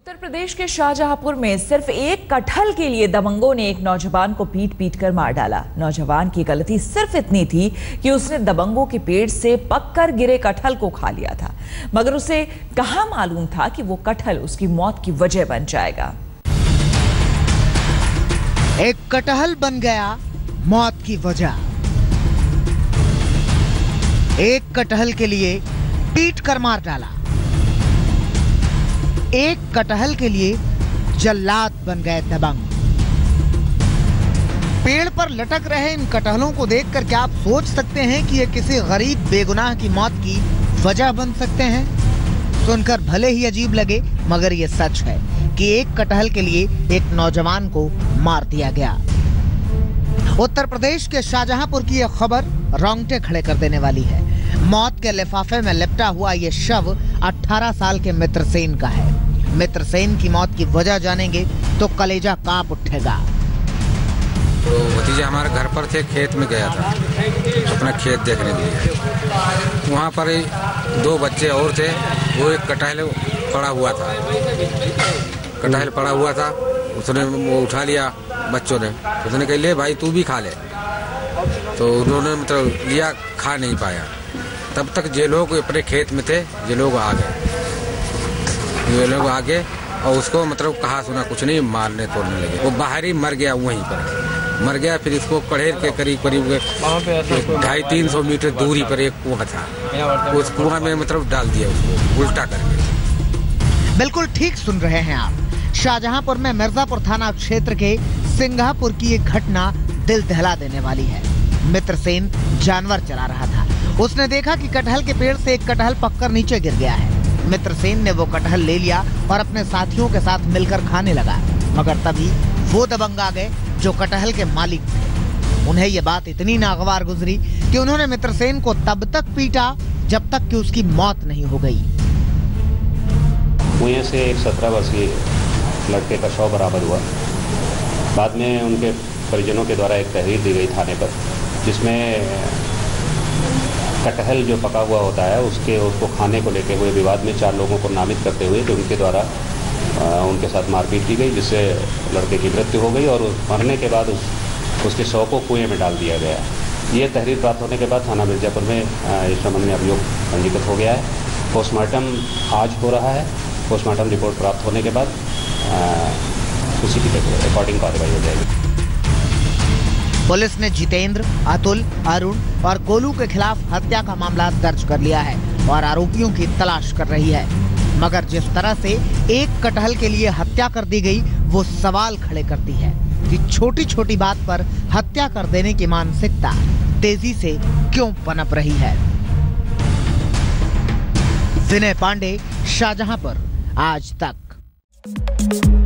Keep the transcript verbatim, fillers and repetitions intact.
उत्तर प्रदेश के शाहजहांपुर में सिर्फ एक कटहल के लिए दबंगों ने एक नौजवान को पीट पीट कर मार डाला। नौजवान की गलती सिर्फ इतनी थी कि उसने दबंगों के पेड़ से पककर गिरे कटहल को खा लिया था, मगर उसे कहाँ मालूम था कि वो कटहल उसकी मौत की वजह बन जाएगा। एक कटहल बन गया मौत की वजह। एक कटहल के लिए पीट कर मार डाला। एक कटहल के लिए जल्लाद बन गए दबंग। पेड़ पर लटक रहे इन कटहलों को देखकर क्या आप सोच सकते हैं कि ये किसी गरीब बेगुनाह की मौत की वजह बन सकते हैं? सुनकर भले ही अजीब लगे, मगर ये सच है कि एक कटहल के लिए एक नौजवान को मार दिया गया। उत्तर प्रदेश के शाहजहांपुर की यह खबर रोंगटे खड़े कर देने वाली है। मौत के लिफाफे में लिपटा हुआ ये शव अठारह साल के मित्र सेन का है। मित्र सेन की मौत की वजह जानेंगे तो कलेजा कांप उठेगा। तो भतीजा हमारे घर पर थे, खेत में गया था अपना खेत देखने के लिए। वहाँ पर दो बच्चे और थे, वो एक कटहल पड़ा हुआ था कटहल पड़ा हुआ था उसने वो उठा लिया बच्चों ने। उसने कहा ले भाई तू भी खा ले, तो उन्होंने मतलब लिया, खा नहीं पाया। तब तक ये लोग अपने खेत में थे, ये लोग आ गए ये लोग आ गए और उसको मतलब कहा सुना कुछ नहीं, मारने तोड़ने लगे। वो बाहर ही मर गया, वहीं पर मर गया। फिर इसको कड़ेर के करीब करीब ढाई तीन सौ मीटर दूरी पर एक कुआं था, उस कुआं में मतलब डाल दिया उसको उल्टा करके। बिल्कुल ठीक सुन रहे हैं आप। शाहजहांपुर में मिर्जापुर थाना क्षेत्र के सिंघापुर की एक घटना दिल दहला देने वाली है। मित्र सेन जानवर चला रहा था। उसने देखा कि कटहल के पेड़ से एक कटहल पककर नीचे गिर गया है। मित्र सेन ने वो कटहल ले लिया और अपने साथियों के साथ मिलकर खाने लगा, मगर तभी वो दबंग आ गए जो कटहल के मालिक थे। उन्हें ये बात इतनी नागवार गुजरी कि उन्होंने मित्र सेन को तब तक पीटा जब तक कि उसकी मौत नहीं हो गई। कुएं से एक सत्रह वर्षीय लड़के का शव बरामद हुआ। बाद में उनके परिजनों के द्वारा एक तहरीर दी गई थाने पर, जिसमें कटहल जो पका हुआ होता है उसके उसको खाने को लेकर हुए विवाद में चार लोगों को नामित करते हुए तो उनके द्वारा आ, उनके साथ मारपीट की गई, जिससे लड़के की मृत्यु हो गई और मरने के बाद उस, उसके शव को कुएं में डाल दिया गया। ये तहरीर प्राप्त होने के बाद थाना मिर्जापुर में इस संबंध में अभियोग पंजीकृत हो गया है। पोस्टमार्टम आज हो रहा है। पोस्टमार्टम रिपोर्ट प्राप्त होने के बाद उसी की अकॉर्डिंग कार्रवाई हो जाएगी। पुलिस ने जितेंद्र, अतुल, अरुण और गोलू के खिलाफ हत्या का मामला दर्ज कर लिया है और आरोपियों की तलाश कर रही है। मगर जिस तरह से एक कटहल के लिए हत्या कर दी गई, वो सवाल खड़े करती है कि छोटी छोटी बात पर हत्या कर देने की मानसिकता तेजी से क्यों पनप रही है। विनय पांडे, शाहजहांपुर, आज तक।